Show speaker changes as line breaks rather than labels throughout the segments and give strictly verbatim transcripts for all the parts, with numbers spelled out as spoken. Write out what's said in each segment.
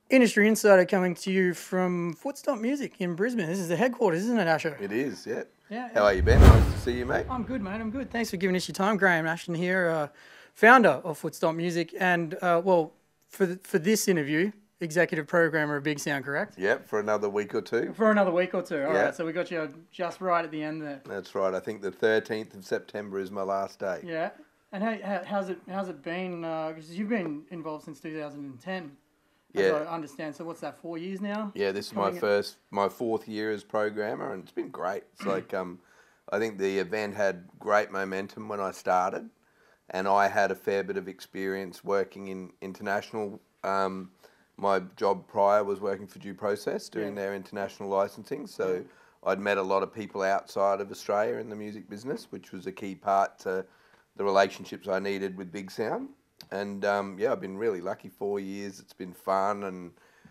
Industry Insider coming to you from Footstomp Music in Brisbane. This is the headquarters, isn't it, Asher?
It is, yeah.
Yeah.
How are you, Ben? Nice to see you, mate.
I'm good, mate. I'm good. Thanks for giving us your time. Graham Ashton here, uh, founder of Footstomp Music, and uh, well, for th- for this interview, executive programmer of Big Sound, correct?
Yep, for another week or two.
For another week or two. All
Yeah.
right. So we got you just right at the end there.
That's right. I think the thirteenth of September is my last day.
Yeah. And how, how how's it how's it been? Because you've been involved since two thousand ten. As
Yeah.
I understand. So what's that? Four years now.
Yeah, this is my
Coming-
first, my fourth year as programmer, and it's been great. It's like, um, I think the event had great momentum when I started, and I had a fair bit of experience working in international. Um, my job prior was working for Due Process, doing
Yeah.
their international licensing, so I'd met a lot of people outside of Australia in the music business, which was a key part to the relationships I needed with Big Sound. And um, yeah, I've been really lucky. Four years, it's been fun, and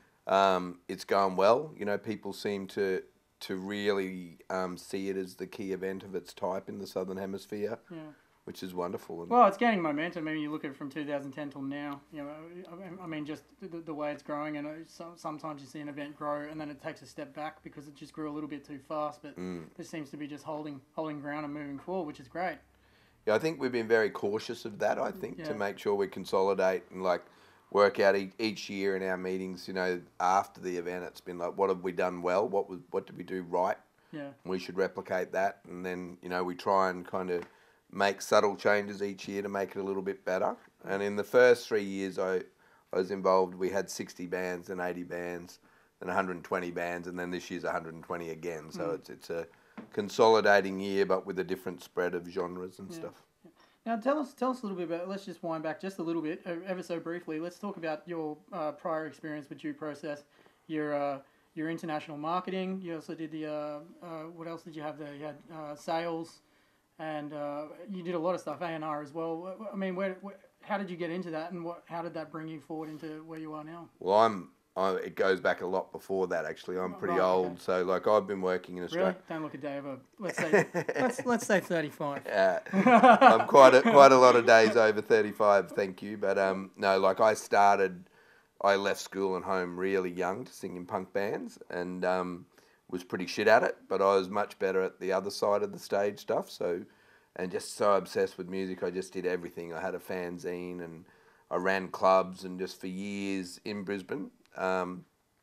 um, it's going well. You know, people seem to to really um, see it as the key event of its type in the Southern Hemisphere,
Yeah.
which is wonderful. And
Well, it's gaining momentum. I mean, you look at it from two thousand ten till now. You know, I- I mean, just the, the way it's growing, and uh, so- sometimes you see an event grow and then it takes a step back because it just grew a little bit too fast. But this seems to be just holding holding ground and moving forward, which is great.
yeah, I think we've been very cautious of that. I think
Yeah.
to make sure we consolidate and like work out e- each year in our meetings. You know, after the event, it's been like, what have we done well? What was what did we do right?
Yeah,
We should replicate that, and then you know we try and kind of make subtle changes each year to make it a little bit better. And in the first three years I, I was involved, we had sixty bands and eighty bands and one hundred twenty bands, and then this year's one hundred twenty again. So it's it's a consolidating year, but with a different spread of genres and
Yeah.
stuff.
Now tell us tell us a little bit about. Let's just wind back just a little bit, uh, ever so briefly. Let's talk about your uh, prior experience with Due Process, your uh, your international marketing. You also did the uh, uh, what else did you have there? You had uh, sales, and uh, you did a lot of stuff, A and R as well. I mean, where, where how did you get into that, and what how did that bring you forward into where you are now?
Well, I'm. I, it goes back a lot before that. Actually, I'm pretty
Right, okay.
old, so like I've been working in Australia.
Really? Don't look a day over. Let's say let's let's say thirty five.
Yeah, I'm quite a, quite a lot of days over thirty-five, thank you. But um, no, like I started, I left school and home really young to sing in punk bands, and um, was pretty shit at it. But I was much better at the other side of the stage stuff. So, and just so obsessed with music, I just did everything. I had a fanzine, and I ran clubs, and just for years in Brisbane, um,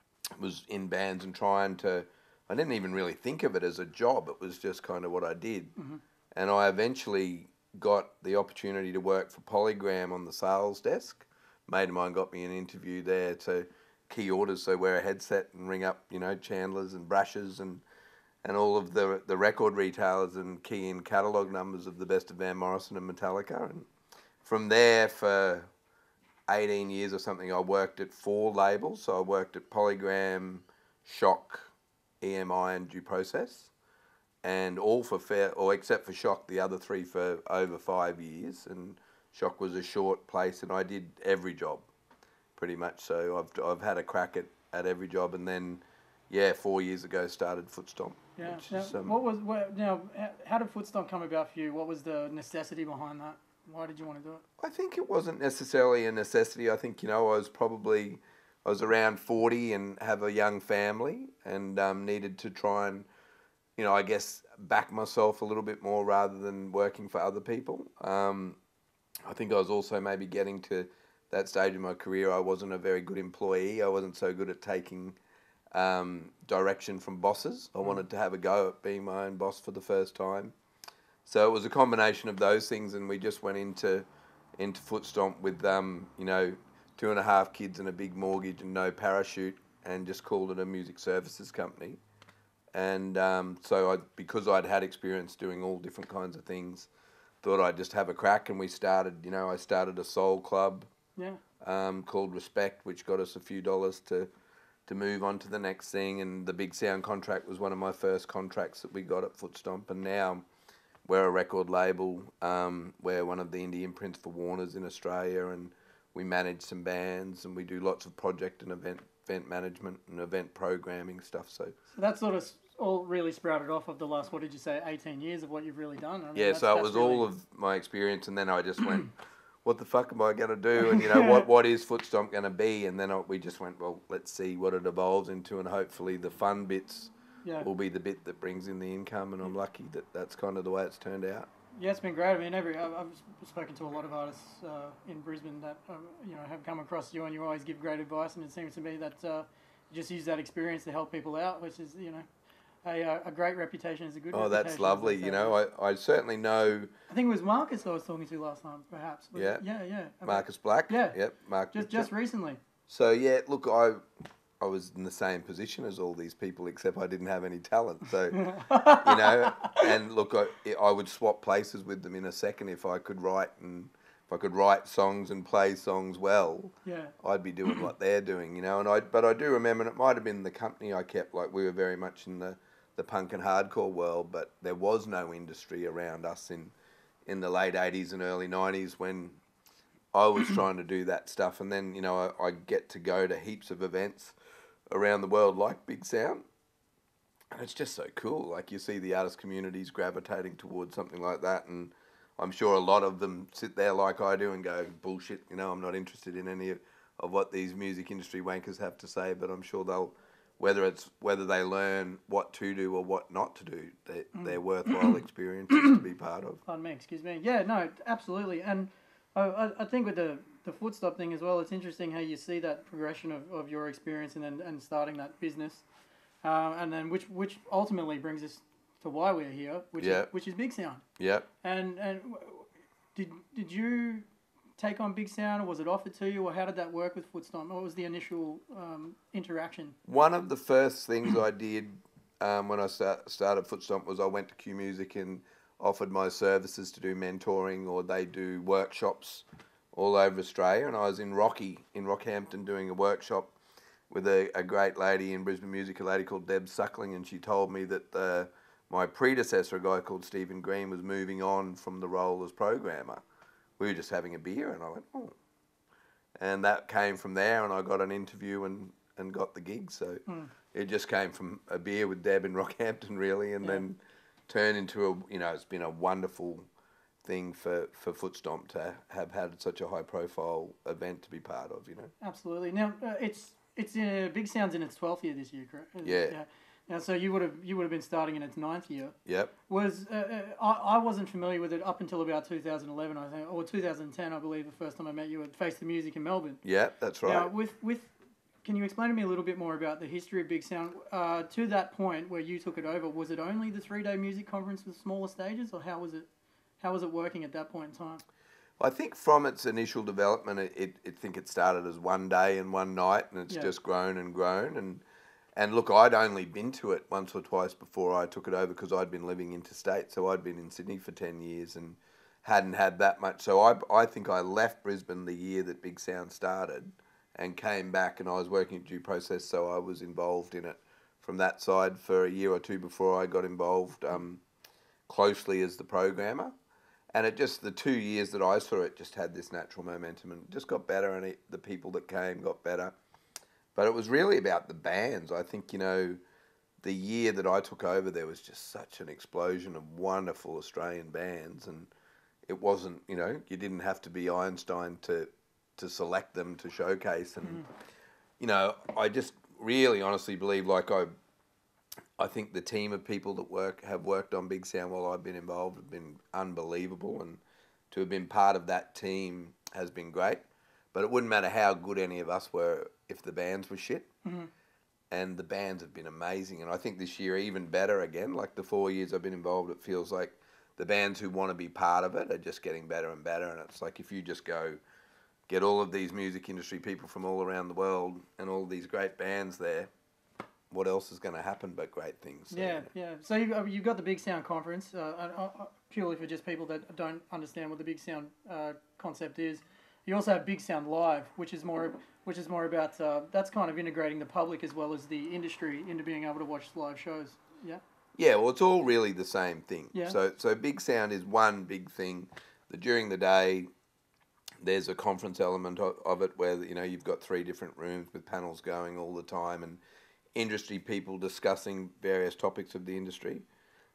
was in bands and trying to. I didn't even really think of it as a job. It was just kind of what I did. And I eventually got the opportunity to work for Polygram on the sales desk. A mate of mine got me an interview there to key orders, so wear a headset and ring up, you know, Chandlers and Brushes and and all of the the record retailers and key in catalogue numbers of the best of Van Morrison and Metallica. And from there, for eighteen years or something, I worked at four labels. So I worked at Polygram, Shock, E M I and Due Process, and all for fair, or except for Shock, the other three for over five years. And Shock was a short place, and I did every job, pretty much. So I've I've had a crack at, at every job, and then, yeah, four years ago started Footstomp.
Yeah.
which
Now,
is, um,
what was what, now? h- How did Footstomp come about for you? What was the necessity behind that? Why did you want to do it?
I think it wasn't necessarily a necessity. I think, you know, I was probably, I was around forty and have a young family, and um, needed to try and, you know, I guess back myself a little bit more rather than working for other people. Um, I think I was also maybe getting to that stage in my career. I wasn't a very good employee. I wasn't so good at taking um, direction from bosses. I wanted to have a go at being my own boss for the first time. So it was a combination of those things, and we just went into into Footstomp with um, you know, two and a half kids and a big mortgage and no parachute, and just called it a music services company. And um, so I, because I'd had experience doing all different kinds of things, thought I'd just have a crack. And we started, you know, I started a soul club
Yeah.
um, called Respect, which got us a few dollars to to move on to the next thing. And the Big Sound contract was one of my first contracts that we got at Footstomp. And now we're a record label. Um, we're one of the indie imprints for Warner's in Australia, and we manage some bands, and we do lots of project and event event management and event programming stuff. So
So that sort of s- all really sprouted off of the last, what did you say, eighteen years of what you've really done. I mean,
yeah,
that's-
so it
that's
was
really-
all of my experience, and then I just went what the fuck am I going to do? And, you know, what, what is Footstomp going to be? And then I, we just went, well, let's see what it evolves into, and hopefully the fun bits
Yeah.
will be the bit that brings in the income, and I'm lucky that that's kind of the way it's turned out.
Yeah, it's been great. I mean, every I've, I've spoken to a lot of artists uh, in Brisbane that um, you know have come across you, and you always give great advice. And it seems to me that uh, you just use that experience to help people out, which is you know a, a great reputation is a good.
Oh,
reputation,
that's lovely. You know, I, I certainly know.
I think it was Marcus I was talking to last time, perhaps. Was
Yeah.
it? Yeah, yeah.
Marcus Black.
Yeah.
Yep. Mark.
Just just recently.
So yeah, look, I. I was in the same position as all these people, except I didn't have any talent. So, you know, and look, I, I would swap places with them in a second if I could write and if I could write songs and play songs well.
Yeah.
I'd be doing what they're doing, you know. And I, but I do remember, and it might have been the company I kept. Like we were very much in the, the punk and hardcore world, but there was no industry around us in, in the late eighties and early nineties when I was trying to do that stuff. And then, you know, I, I get to go to heaps of events around the world like Big Sound, and it's just so cool. Like you see the artist communities gravitating towards something like that, and I'm sure a lot of them sit there like I do and go, bullshit, you know, I'm not interested in any of, of what these music industry wankers have to say, but I'm sure they'll, whether it's whether they learn what to do or what not to do, they,
Mm.
they're worthwhile experiences to be part of.
Pardon me, excuse me. Yeah, no, absolutely. And I, I, I think with the, the Footstop thing as well, it's interesting how you see that progression of, of your experience and then and starting that business. Uh, and then which which ultimately brings us to why we're here, which
Yeah.
is which is Big Sound.
Yep.
And and w- did did you take on Big Sound, or was it offered to you, or how did that work with Footstomp? What was the initial um, interaction?
One of the first things I did um, when I start, started Footstomp was I went to Q Music and offered my services to do mentoring, or they do workshops all over Australia. And I was in Rocky, in Rockhampton, doing a workshop with a, a great lady in Brisbane Music, a lady called Deb Suckling, and she told me that uh, my predecessor, a guy called Stephen Green, was moving on from the role as programmer. We were just having a beer, and I went, oh. And that came from there, and I got an interview and, and got the gig. So
Mm.
it just came from a beer with Deb in Rockhampton, really, and
Yeah.
then turned into a, you know, it's been a wonderful thing for, for Footstomp to have had such a high profile event to be part of, you know.
Absolutely. Now uh, it's it's uh, Big Sound's in its twelfth year this year, correct?
Yeah.
yeah. Now, so you would have you would have been starting in its ninth year.
Yep.
Was uh, uh, I, I wasn't familiar with it up until about two thousand eleven, I think, or two thousand ten, I believe, the first time I met you at Face the Music in Melbourne.
Yep, that's right.
Now, with with, can you explain to me a little bit more about the history of Big Sound? Uh, to that point where you took it over, was it only the three day music conference with smaller stages, or how was it? How was it working at that point in time?
I think from its initial development, it, it, I think it started as one day and one night, and it's
Yeah.
just grown and grown. And and look, I'd only been to it once or twice before I took it over because I'd been living interstate, so I'd been in Sydney for ten years and hadn't had that much. So I I think I left Brisbane the year that Big Sound started, and came back, and I was working at Due Process, so I was involved in it from that side for a year or two before I got involved um, closely as the programmer. And it just, the two years that I saw it just had this natural momentum and just got better, and it, the people that came got better. But it was really about the bands. I think, you know, the year that I took over, there was just such an explosion of wonderful Australian bands, and it wasn't, you know, you didn't have to be Einstein to, to select them to showcase. And, mm. you know, I just really honestly believe, like I I think the team of people that work have worked on Big Sound while I've been involved have been unbelievable, and to have been part of that team has been great. But it wouldn't matter how good any of us were if the bands were shit.
Mm-hmm.
And the bands have been amazing. And I think this year even better again. Like the four years I've been involved, it feels like the bands who want to be part of it are just getting better and better. And it's like if you just go get all of these music industry people from all around the world and all these great bands there, what else is going to happen but great things? So,
yeah, yeah. So you've, you've got the Big Sound Conference, uh, uh, purely for just people that don't understand what the Big Sound uh, concept is. You also have Big Sound Live, which is more, which is more about uh, that's kind of integrating the public as well as the industry into being able to watch live shows. Yeah.
Yeah, well, it's all really the same thing.
Yeah.
So, so Big Sound is one big thing. That during the day, there's a conference element of, of it where you know you've got three different rooms with panels going all the time and industry people discussing various topics of the industry.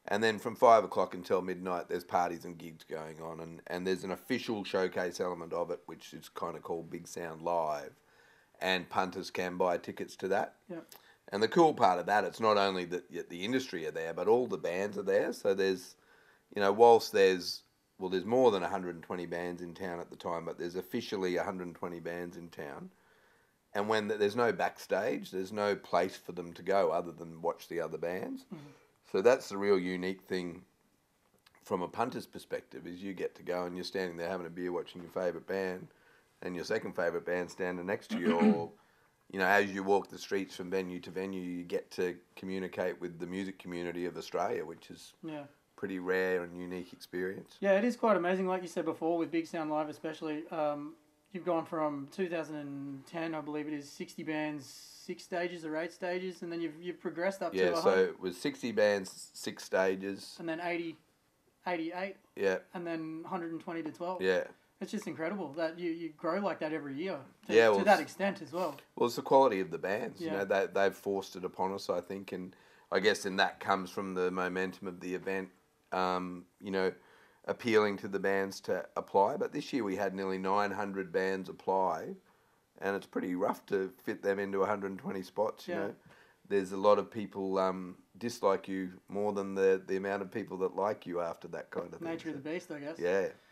And then from five o'clock until midnight, there's parties and gigs going on, and, and there's an official showcase element of it, which is kind of called Big Sound Live, and punters can buy tickets to that.
Yeah.
And the cool part of that, it's not only that the industry are there, but all the bands are there. So there's, you know, whilst there's, well, there's more than one hundred twenty bands in town at the time, but there's officially one hundred twenty bands in town. And when there's no backstage, there's no place for them to go other than watch the other bands. Mm-hmm. So that's the real unique thing from a punter's perspective, is you get to go and you're standing there having a beer watching your favourite band, and your second favourite band standing next to you, or, you know, as you walk the streets from venue to venue, you get to communicate with the music community of Australia, which is
yeah.
pretty rare and unique experience.
Yeah, it is quite amazing. Like you said before, with Big Sound Live especially, um, you've gone from two thousand ten, I believe it is, sixty bands, six stages or eight stages, and then you've you've progressed up
yeah,
to...
Yeah, so it was sixty bands, six stages.
And then eighty, eighty-eight.
Yeah.
And then one hundred twenty to twelve.
Yeah.
It's just incredible that you, you grow like that every year to,
yeah, well,
to that extent as well.
Well, it's the quality of the bands.
Yeah.
You know, they, they've forced it upon us, I think, and I guess in that comes from the momentum of the event, um, you know, appealing to the bands to apply. But this year we had nearly nine hundred bands apply, and it's pretty rough to fit them into one hundred twenty spots, you
yeah.
know. There's a lot of people um, dislike you more than the, the amount of people that like you after that kind of thing.
Nature of the beast, I guess.
Yeah.